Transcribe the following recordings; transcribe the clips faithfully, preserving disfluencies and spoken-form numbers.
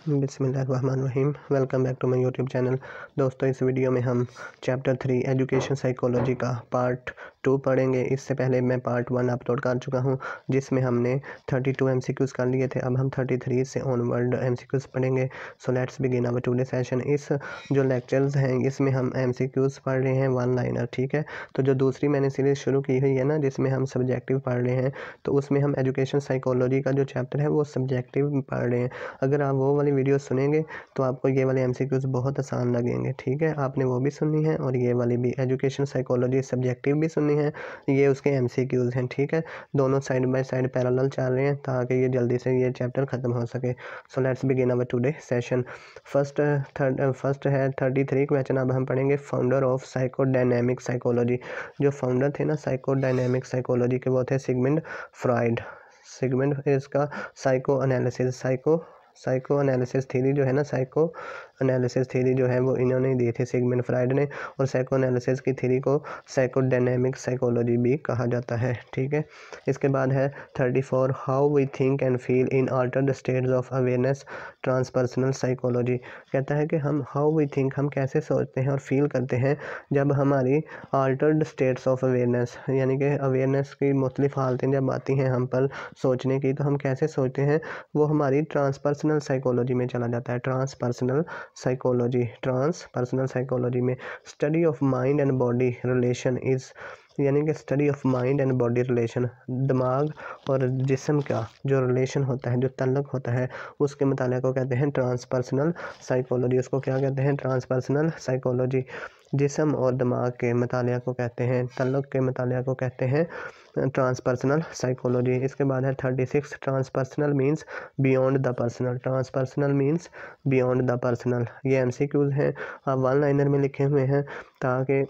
बिस्मिल्लाहिर्रहमानिर्रहीम। Welcome back to my YouTube channel. दोस्तों, इस वीडियो में हम चैप्टर थ्री एजुकेशन साइकोलॉजी का पार्ट टू पढ़ेंगे। इससे पहले मैं पार्ट वन अपलोड कर चुका हूं, जिसमें हमने थर्टी टू एमसीक्यूज़ कर लिए थे। अब हम थर्टी थ्री से ऑनवर्ड एमसीक्यूज़ पढ़ेंगे। So let's begin our today session. इस जो लेक्चर्स हैं इसमें हम एमसीक्यूज़ पढ़ रहे हैं, वन लाइनर, ठीक है। तो जो दूसरी मैंने सीरीज़ शुरू की हुई है ना, जिसमें हम सब्जेक्टिव पढ़ रहे हैं, तो उसमें हम एजुकेशन साइकोलॉजी का जो चैप्टर है वो सब्जेक्टिव पढ़ रहे हैं। अगर आप वो वाली वीडियो सुनेंगे तो आपको ये वाले एमसीक्यूज़ बहुत आसान लगेंगे, ठीक है। आपने वो भी सुननी है और ये वाली भी, एजुकेशन साइकोलॉजी सब्जेक्टिव भी सुननी है, ये उसके एमसीक्यूज़ हैं, ठीक है। दोनों साइड बाय साइड पैरेलल चल रहे हैं ताकि ये जल्दी से ये चैप्टर ख़त्म हो सके। So let's begin our today session. First third first है थर्टी थ्री क्वेश्चन। अब हम पढ़ेंगे फाउंडर ऑफ साइकोडायनेमिक साइकोलॉजी। जो फाउंडर थे ना साइकोडायनेमिक साइकोलॉजी के, वो थे सिगमंड फ्रॉइड। सिगमंड इसका psycho analysis psycho psycho analysis theory जो है ना, साइको एनालिसिस थ्योरी जो है वो इन्होंने दी थी सिगमंड फ्रॉइड ने। और साइको एनालिसिस की थ्योरी को साइकोडायनेमिक साइकोलॉजी भी कहा जाता है, ठीक है। इसके बाद है thirty four how we think and feel in altered states of awareness transpersonal psychology. कहता है कि हम हाउ वी थिंक, हम कैसे सोचते हैं और फील करते हैं जब हमारी अल्टर्ड स्टेट्स ऑफ अवेयरनेस, यानी कि अवेयरनेस की मुख्तलिफ हालतें जब आती हैं हम पर सोचने की, तो हम कैसे सोचते हैं, वो हमारी ट्रांसपर्सनल साइकोलॉजी में चला जाता है। ट्रांसपर्सनल साइकोलॉजी ट्रांसपर्सनल साइकोलॉजी में study of mind and body relation is, यानी कि study of mind and body relation, दिमाग और जिस्म का जो रिलेशन होता है, जो तल्लुक़ होता है, उसके मुताले को कहते हैं ट्रांसपर्सनल साइकोलॉजी। उसको क्या कहते हैं? Transpersonal psychology. जिस्म और दिमाग के मुताले को कहते हैं, तल्लुक़ के मुताले को कहते हैं ट्रांसपर्सनल साइकोलॉजी। इसके बाद है thirty six transpersonal means beyond the personal. Transpersonal means beyond the personal. ये एमसीक्यूज़ हैं, आप वन लाइनर में लिखे हुए हैं ताकि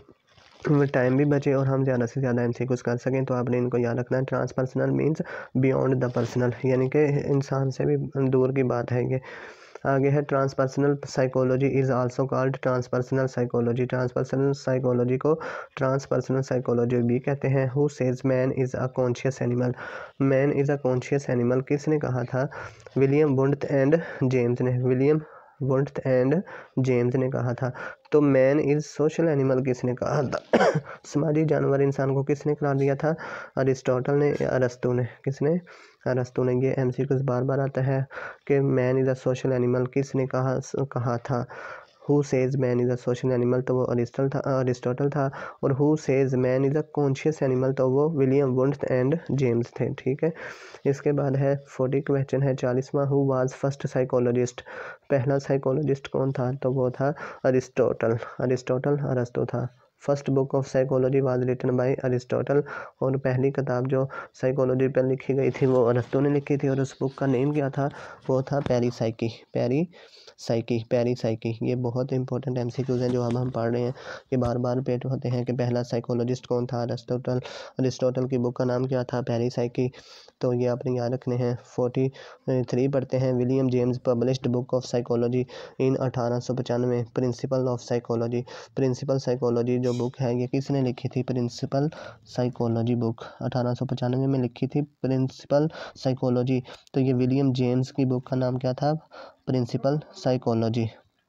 टाइम भी बचे और हम ज़्यादा से ज़्यादा एमसीक्यूज़ कर सकें। तो आपने इनको याद रखना है। Transpersonal means beyond the personal, यानी कि इंसान से भी दूर की बात है ये। आगे है transpersonal psychology is also called transpersonal psychology. Transpersonal psychology को ट्रांसपर्सनल साइकोलॉजी भी कहते हैं। Who says man is a conscious animal. Man is a conscious animal किसने कहा था? विलियम वुंड एंड जेम्स ने। विलियम वुंड एंड जेम्स ने कहा था। तो मैन इज़ सोशल एनिमल किसने कहा था? समाजी जानवर इंसान को किसने करार दिया था? अरिस्टोटल ने या अरस्तु ने? किसने? अरस्तु ने। ये एमसीक्यूज़ बार बार आता है कि man is a social animal किसने कहा कहा था? Who says man is a social animal, तो वो अरिस्टल था अरिस्टोटल था। और who says man is a conscious animal, तो वो विलियम वुंड एंड जेम्स थे, ठीक है। इसके बाद है फोर्टी क्वेश्चन है चालीसवां। Who was first psychologist. पहला साइकोलॉजिस्ट कौन था? तो वो था अरिस्टोटल। अरिस्टोटल अरस्तु था। First book of psychology was written by Aristotle. और पहली किताब जो साइकोलॉजी पर लिखी गई थी वो अरस्तु ने लिखी थी। और उस बुक का नेम क्या था? वो था पेरीसाइकी। Peri psyche पेरीसाइकी। ये बहुत इंपॉर्टेंट एमसीक्यूज़ हैं जो अब हम पढ़ रहे हैं, ये बार बार रिपीट होते हैं कि पहला साइकोलॉजिस्ट कौन था? अरिस्टोटल। अरिस्टोटल की बुक का नाम क्या था? पेरीसाइकी। तो ये आपने याद रखने हैं। फोर्टी थ्री पढ़ते हैं। William James published book of psychology in अठारह सौ पचानवे। Principle of psychology. Principle psychology जो बुक है ये किसने लिखी थी? प्रिंसिपल साइकोलॉजी बुक अठारह सौ पचानवे में लिखी थी, प्रिंसिपल साइकोलॉजी। तो ये विलियम जेम्स की बुक का नाम क्या था? Principle psychology.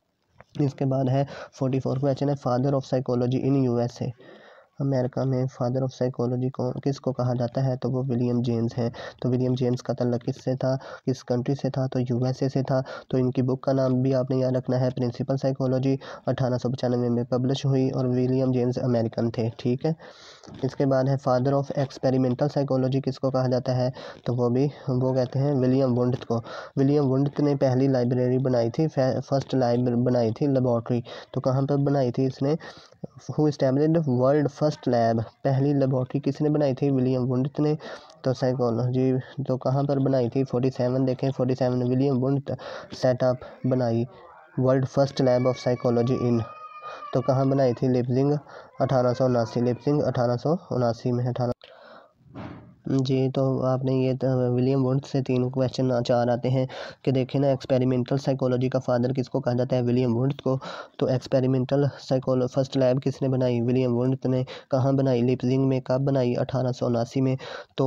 इसके बाद है फोर्टी फोर क्वेश्चन है father of psychology in USA. America में फादर ऑफ साइकोलॉजी को किसको कहा जाता है? तो वो विलियम जेम्स हैं। तो विलियम जेम्स का तल्लुक़ किससे था? किस कंट्री से था? तो यूएसए से था। तो इनकी बुक का नाम भी आपने याद रखना है, प्रिंसिपल साइकोलॉजी, अठारह सौ पचानवे में पब्लिश हुई। और विलियम जेम्स अमेरिकन थे, ठीक है। इसके बाद है फादर ऑफ एक्सपेरिमेंटल साइकोलॉजी किसको कहा जाता है? तो वो भी वो कहते हैं विलियम वुंड को। विलियम वुंड ने पहली लाइब्रेरी बनाई थी, फर्स्ट लाइब्रेरी बनाई थी, लेबॉर्ट्री। तो कहाँ पर बनाई थी इसने? Who established world first lab. पहली लेबॉर्ट्री किसने बनाई थी? विलियम वुंड ने। तो साइकोलॉजी तो कहाँ पर बनाई थी? फोर्टी सेवन देखें, forty seven William Wundt setup बनाई world first lab of psychology in, तो कहाँ बनाई थी? लिप्जिंग अठारह सौ उनासी। लिप्जिंग अठारह सौ उनासी में अठारह जी, तो आपने ये तो विलियम वुंड से तीन क्वेश्चन चार आते हैं कि देखें ना, एक्सपेरिमेंटल साइकोलॉजी का फादर किसको कहा जाता है? विलियम वुंड को। तो एक्सपेरिमेंटल साइकोलो फर्स्ट लैब किसने बनाई? विलियम वुंड ने। कहाँ बनाई? लिपजिंग में। कब बनाई? अठारह सौ उनासी में। तो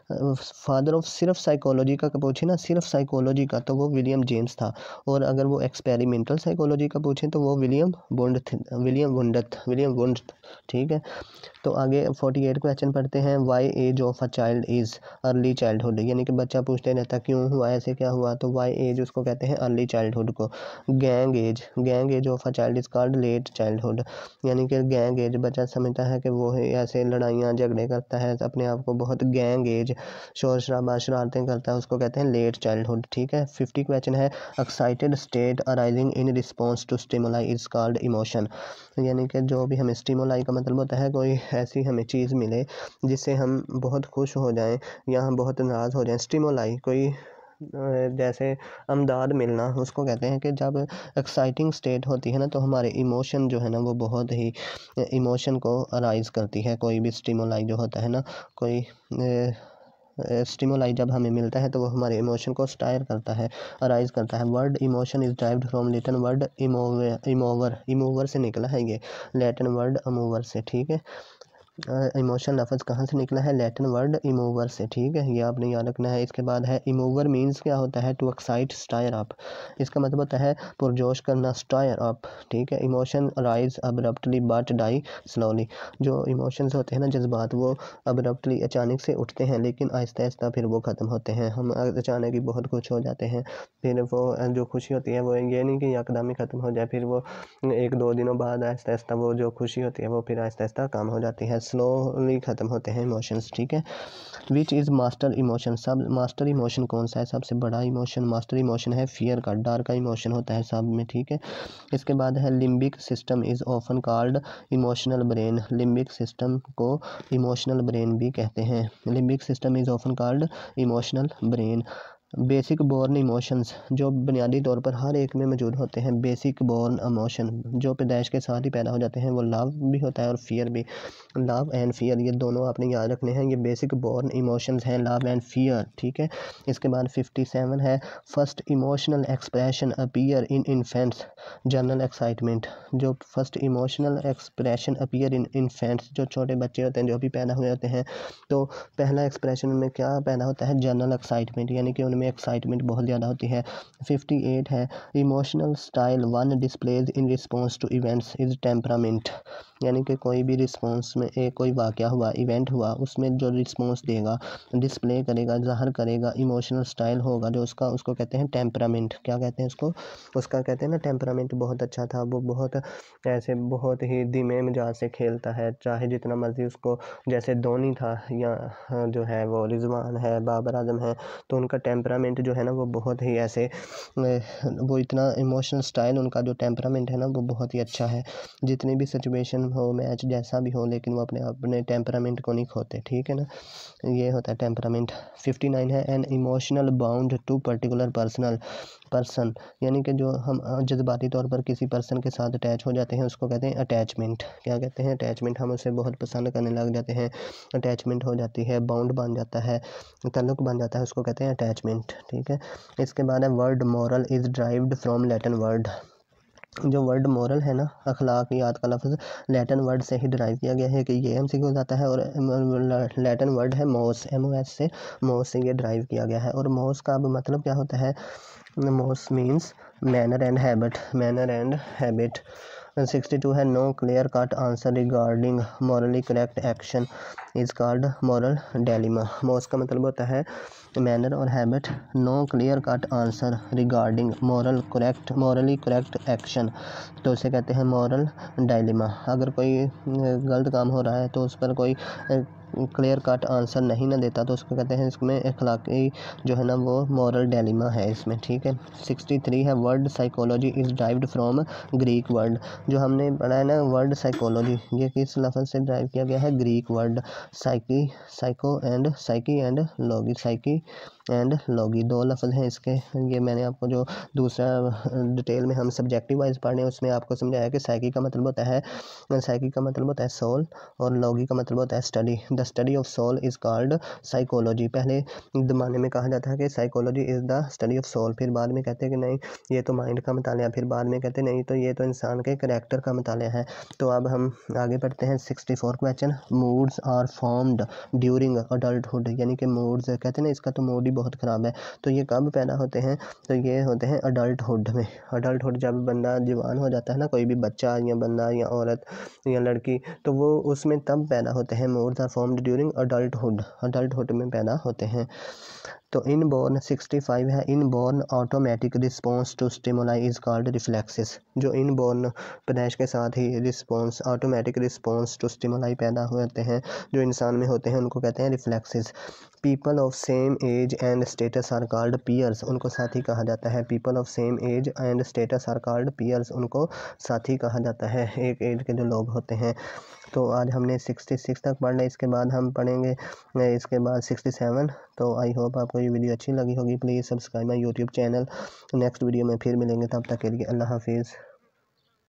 फादर ऑफ सिर्फ साइकोलॉजी का पूछे ना, सिर्फ साइकोलॉजी का, तो वो विलियम जेम्स था। और अगर वो एक्सपेरिमेंटल साइकोलॉजी का पूछें तो वो विलियम वुंड थे, विलियम वुंडत विलियम वुंड ठीक है। तो आगे अड़तालीस क्वेश्चन पढ़ते हैं। Why age of a child is early childhood, यानी कि बच्चा पूछते रहता क्यों हुआ, ऐसे क्या हुआ, तो वाई एज उसको कहते हैं अर्ली चाइल्डहुड को। Gang age gang age of a child is called late childhood, यानी कि गैंग एज बच्चा समझता है कि वो है ऐसे लड़ाइयाँ झगड़े करता है, अपने आप को बहुत गैंग एज शोर शराबा शरारतें करता है, उसको कहते हैं लेट चाइल्डहुड। ठीक है। फिफ्टी क्वेश्चन है। Excited state arising in response to stimuli is called emotion, यानी कि जो भी हमें स्टिमुलाई का मतलब होता है कोई ऐसी हमें चीज़ मिले जिससे हम बहुत खुश हो जाएं या हम बहुत नाराज़ हो जाएं। स्टिमुलाई कोई जैसे अमदाद मिलना, उसको कहते हैं कि जब एक्साइटिंग स्टेट होती है ना तो हमारे इमोशन जो है ना वो बहुत ही इमोशन को अराइज करती है। कोई भी स्टिमुलाई जो होता है ना, कोई स्टिमुलाई जब हमें मिलता है तो वो हमारे इमोशन को स्टायर करता है, अराइज करता है। Word emotion is derived from Latin word emovere emovere emovere से निकला है ये, लैटिन वर्ड अमूवर से। ठीक है। इमोशन लफ्ज़ कहाँ से निकला है? लैटिन वर्ड इमूवर से। ठीक है, ये आपने याद रखना है। इसके बाद है इमूवर मीन्स क्या होता है? टू एक्साइट स्टायर अप, इसका मतलब होता है पुरजोश करना, स्टायर अप। ठीक है। Emotion rise abruptly but die slowly, जो इमोशंस होते हैं ना, जज्बात, वो अब्रप्टली अचानक से उठते हैं लेकिन आहिस्ता आहिस्ता फिर वो ख़त्म होते हैं। हम अचानक ही बहुत खुश हो जाते हैं, फिर वो जो खुशी होती है वो ये नहीं कि एकदम ही ख़त्म हो जाए, फिर वो एक दो दिनों बाद आहिस्ता आहिस्ता वो जो खुशी होती है वो फिर आहिस्ता आहिस्ता कम हो जाती है, स्लोली ख़त्म होते हैं इमोशंस। ठीक है। विच इज़ मास्टर इमोशन, सब मास्टर इमोशन कौन सा है? सबसे बड़ा इमोशन मास्टर इमोशन है फियर का, डर का इमोशन होता है सब में। ठीक है। इसके बाद है limbic system is often called emotional brain, limbic system को इमोशनल ब्रेन भी कहते हैं। Limbic system is often called emotional brain. Basic born emotions, जो बुनियादी तौर पर हर एक में मौजूद होते हैं, बेसिक बोर्न इमोशन जो पैदाइश के साथ ही पैदा हो जाते हैं, वो लव भी होता है और फियर भी। लव एंड फियर ये दोनों आपने याद रखने हैं, ये बेसिक बोर्न इमोशंस हैं, लव एंड फियर। ठीक है। इसके बाद फिफ्टी सेवन है। First emotional expression appear in infants general excitement, जो first emotional expression appear in infants, जो छोटे बच्चे होते हैं जो भी पैदा हुए होते हैं, तो पहला एक्सप्रेशन में क्या पैदा होता है? जनरल एक्साइटमेंट, यानी कि उनमें एक्साइटमेंट बहुत ज़्यादा होती है। फिफ्टी एट है। Emotional style one displays in response to events is temperament, यानी कि कोई भी रिस्पॉन्स में एक कोई वाक़या हुआ, इवेंट हुआ, उसमें जो रिस्पॉन्स देगा, डिस्प्ले करेगा, ज़ाहिर करेगा, इमोशनल स्टाइल होगा जो उसका, उसको कहते हैं टेम्परामेंट। क्या कहते हैं उसको? उसका कहते हैं ना टेम्परामेंट बहुत अच्छा था, वो बहुत ऐसे बहुत ही धीमे मिजाज से खेलता है, चाहे जितना मर्जी उसको, जैसे धोनी था या जो है वो रिजवान है, बाबर आजम है, तो उनका टेम्परामेंट जो है ना वो बहुत ही ऐसे, वो इतना इमोशनल स्टाइल, उनका जो टेम्परामेंट है ना वो बहुत ही अच्छा है। जितनी भी सिचुएशन हो, मैच जैसा भी हो, लेकिन वो अपने अपने टेम्परामेंट को नहीं खोते। ठीक है ना, ये होता है टेम्परामेंट। फिफ्टी नाइन है। An emotional bound to particular personal person, यानी कि जो हम जज्बाती तौर पर किसी पर्सन के साथ अटैच हो जाते हैं उसको कहते हैं अटैचमेंट। क्या कहते हैं? अटैचमेंट। हम उसे बहुत पसंद करने लग जाते हैं, अटैचमेंट हो जाती है, बाउंड बन जाता है, ताल्लुक बन जाता है, उसको कहते हैं अटैचमेंट। ठीक है। इसके बाद है word moral is derived from Latin word, जो वर्ड मॉरल है ना, अखलाकियात का लफ्ज़ लैटिन वर्ड से ही ड्राइव किया गया है कि ये एम सी क्यू जाता है, और लैटिन वर्ड है मोस, एम ओ एस से, मोस से ये ड्राइव किया गया है। और मोस का अब मतलब क्या होता है? Mos means manner and habit, manner and habit. Sixty two है। No clear cut answer regarding morally correct action is called moral dilemma. Mos का मतलब होता है मैनर और habit, no clear cut answer regarding moral correct morally correct action, तो उसे कहते हैं मॉरल डायलेमा। अगर कोई गलत काम हो रहा है तो उस पर कोई क्लियर कट आंसर नहीं ना देता तो उसको कहते हैं, इसमें अखलाकी जो है ना वो मॉरल डायलेमा है इसमें। ठीक है। सिक्सटी थ्री है। Word psychology is derived from Greek word, जो हमने पढ़ा है ना वर्ड साइकोलॉजी, ये किस लफ्ज़ से ड्राइव किया गया है? Greek word psyche, psycho and psyche and logy, psyche and logy, दो लफ्ज़ हैं इसके। ये मैंने आपको जो दूसरा डिटेल में हम सब्जेक्टिव वाइज पढ़ रहे हैं उसमें आपको समझाया कि साइकी का मतलब होता है साइकी का मतलब होता है सोल और लॉगी का मतलब होता है study. The study of soul is called psychology. पहले ज़माने में कहा जाता है कि psychology is the study of soul, फिर बाद में कहते हैं कि नहीं ये तो माइंड का मतालिया, फिर बाद में कहते हैं नहीं तो ये तो इंसान के करैक्टर का मतालिया है। तो अब हम आगे बढ़ते हैं। Sixty four question, moods are formed during adulthood, यानी कि मूड्स कहते हैं ना इसका तो मूड ही बहुत ख़राब है, तो ये कब पैदा होते हैं? तो ये होते हैं अडल्टहुड में। अडल्टहुड जब बंदा जवान हो जाता है ना, कोई भी बच्चा या बंदा या औरत या लड़की, तो वो उसमें तब पैदा होते हैं। Moods are formed during adulthood, adulthood में पैदा होते हैं। तो इनबॉर्न सिक्सटी फाइव है, inborn automatic response to stimuli is called reflexes. जो इनबॉर्न पैदाइश के साथ ही response automatic response to stimuli पैदा होते हैं जो इंसान में होते हैं उनको कहते हैं reflexes. People of same age and status are called peers, उनको साथी कहा जाता है। People of same age and status are called peers, उनको साथी कहा जाता है, एक एज के जो लोग होते हैं। तो आज हमने सिक्सटी सिक्स तक पढ़ना है, इसके बाद हम पढ़ेंगे इसके बाद सिक्सटी सेवन। तो आई होप आपको ये वीडियो अच्छी लगी होगी। Please subscribe my YouTube channel. Next video में फिर मिलेंगे, तब तक के लिए अल्लाह हाफिज़।